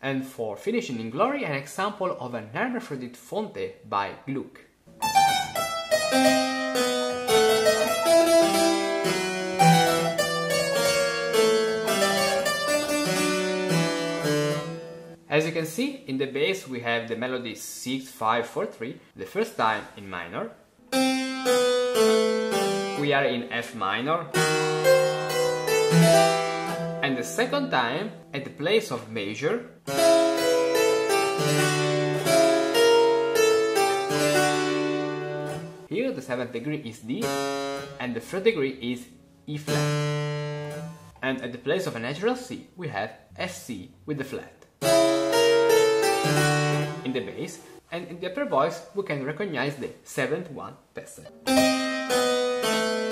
And for finishing in glory, an example of an hermaphrodite Fonte by Gluck. As you can see, in the bass we have the melody 6-5-4-3, the first time in minor. We are in F minor. And the second time at the place of major. Here the 7th degree is D and the 3rd degree is E flat. And at the place of a natural C we have FC with the flat. In the bass, and in the upper voice we can recognize the 7th one passage.